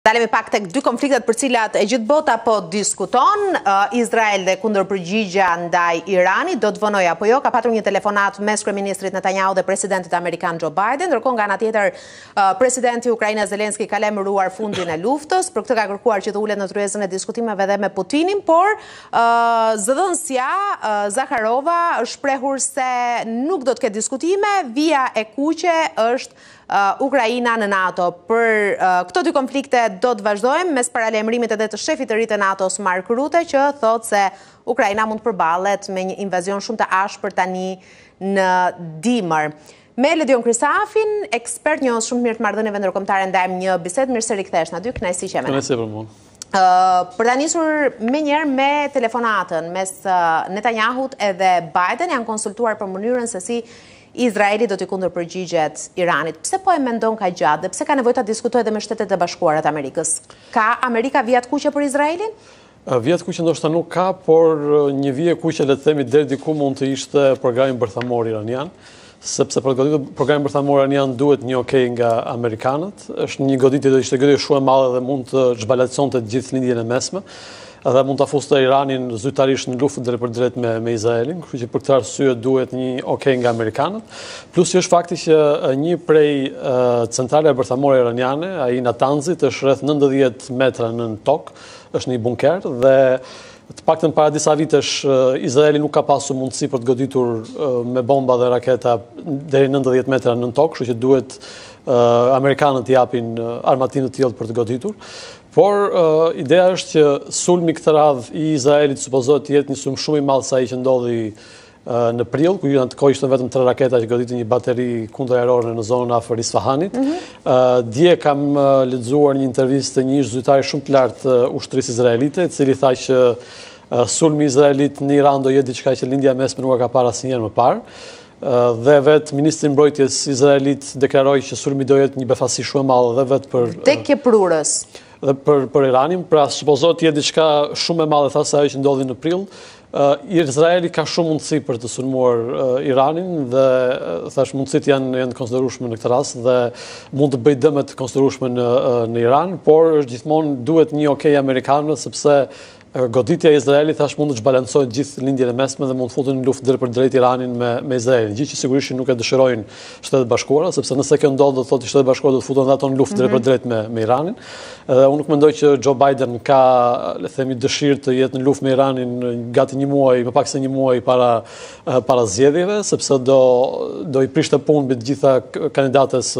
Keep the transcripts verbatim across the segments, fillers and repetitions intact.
Dalemi pak tek dy konfliktet për cilat e gjithë bota po diskuton, uh, Izrael dhe kundërpërgjigja ndaj Iranit, do të vënoj apo jo. Ka patur një telefonat mes kryeministrit Netanyahu dhe presidentit amerikan Joe Biden, ndërkohë nga ana tjetër uh, presidenti ukrainas Zelenski ka lajmëruar fundin e luftës. Për këtë ka kërkuar që të ulet në tryezën e diskutimeve dhe me Putinin, por uh, zëdhënësja uh, Zakharova është shprehur se nuk do të ketë diskutime, vija e kuqe është Uh, Ukraina në NATO. Për uh, këto dy konflikte do të vazhdojmë mes paralajmërimit edhe të shefit të ri të NATO-s Mark Rutte, që thotë se Ukraina mund të përballet me një invazion shumë të ashpër tani në dimër. Me Ledion Krisafin, ekspert njohës shumë mirë të marrëdhënieve ndërkombëtare, ndajmë një bisedë. Mirë se rikthesh na dy, kënaqësi që jemi. Kënaqësi për mua. Uh, për ta nisur me njëherë me telefonatën mes uh, Netanyahut edhe Biden, janë konsultuar për mënyrën se si Izraeli do t'i kundërpërgjigjet Iranit. Pse po e mendon ka gjatë dhe pse ka nevojë ta diskutojë edhe me Shtetet e Bashkuara të Amerikës? Ka Amerika vija të kuqe për Izraelin? Vija të kuqe ndoshta nuk ka, por një vije kuqe, le të themi, deri diku mund të ishte programi bërthamor iranian, sepse për goditur programi bërthamor iranian duhet një okay nga amerikanët. Është një goditje do ishte goditje shumë e madhe dhe mund të zhbalatësonte të gjithë lindjen e mesme, edhe mund të afuste Iranin zyrtarisht në luftë drejt për drejt me, me Izraelin, kështu që për këtë arsye duhet një okay nga amerikanët. Plus që është fakti që një prej uh, centrale bërthamore iraniane, ai Natanzit, është rreth nëntëdhjetë metra nën tokë, është një bunker dhe të paktën para disa vitesh uh, Izraeli nuk ka pasur mundësi për të goditur uh, me bomba dhe raketa deri nëntëdhjetë metra nën tokë, kështu që duhet uh, amerikanët japin uh, armatinë të tillë për të goditur. Por uh, ideja është që sulmi këtë radhë i Izraelit supozohet të jetë një sulm shumë i madh sa ai që ndodhi uh, në prill, ku janë të kohë ishte vetëm tre raketa që goditin një bateri kundërajrore në zonën afër Isfahanit. Mm -hmm. uh, dje kam uh, lexuar një intervistë të një zyrtari shumë të lartë uh, ushtrisë izraelite, i cili tha që uh, sulmi izraelit në Iran do jetë diçka që lindja mesme nuk ka parë asnjëherë më parë. Uh, dhe vetë ministri i mbrojtjes izraelit deklaroi që sulmi do jetë një befasi shumë e madhe dhe vetë për uh, tek e prurës dhe për, për Iranin, pra supozohet të jetë diçka shumë e madhe thasë ajo që ndodhi në prill. Uh, Izraeli ka shumë mundësi për të sulmuar uh, Iranin dhe uh, thash mundësit janë, janë konsiderueshme në këtë rast dhe mund të bëjë dëme të konsiderueshme në, uh, në Iran, por është gjithmonë duhet një okay amerikanëve, sepse goditja e Izraelit thash mund të zhbalancojë gjithë lindjen e mesme dhe mund të futen në luftë drejt për drejt Iranin me, me Izraelin. Gjë që sigurisht nuk e dëshirojnë Shtetet Bashkuara, sepse nëse kjo ndodh do thotë Shtetet Bashkuara do të futen ato në luftë drejt për drejt me, me Iranin. Edhe unë nuk mendoj që Joe Biden ka, le të themi, dëshirë të jetë në luftë me Iranin gati një muaj, më pak se një muaj para para zgjedhjeve, sepse do do i prishte punë mbi të gjitha kandidates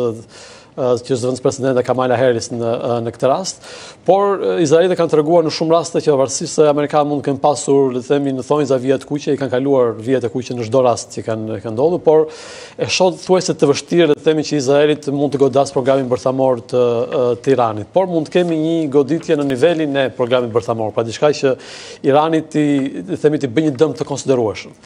që është zëvendës presidente Kamala Harris në, në këtë rast. Por Izraelit kanë treguar në shumë raste që varësisht se Amerikanë mund të kenë pasur, le të themi, në thonjza vija të kuqe, i kanë kaluar vijat e kuqe në çdo rast që kanë kanë ndodhur, por e shoh thuajse të vështirë, le të themi, që Izraelit mund të godas programin bërthamor të, të Iranit. Por mund të kemi një goditje në nivelin e programit bërthamor, pra diçka që Iranit i, le të themi, të bëjë një dëm të konsiderueshëm.